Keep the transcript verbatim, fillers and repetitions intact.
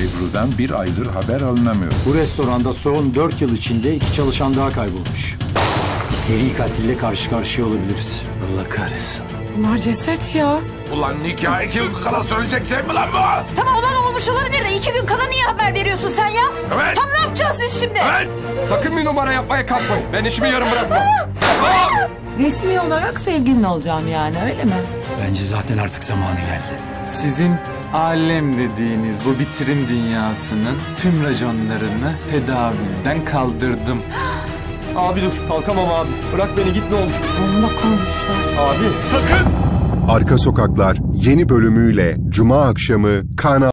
Ebru'dan bir aydır haber alınamıyor. Bu restoranda son dört yıl içinde iki çalışan daha kaybolmuş. Bir seri katille karşı karşıya olabiliriz. Allah kahretsin. Bunlar ceset ya. Ulan nikah iki gün kala söyleyecek şey mi lan bu? Tamam olan olmuş olabilir de iki gün kala niye haber veriyorsun sen ya? Evet. Tam ne yapacağız biz şimdi? Evet. Sakın bir numara yapmaya kalkmayın. Ben işimi yarım bırakmam. Resmi olarak sevgilin olacağım yani, öyle mi? Bence zaten artık zamanı geldi. Sizin alem dediğiniz bu bitirim dünyasının tüm raconlarını tedavülden kaldırdım. Abi dur, kalkamam abi. Bırak beni, git ne olur. Bomba koymuşlar. Abi sakın. Arka Sokaklar yeni bölümüyle Cuma akşamı Kanal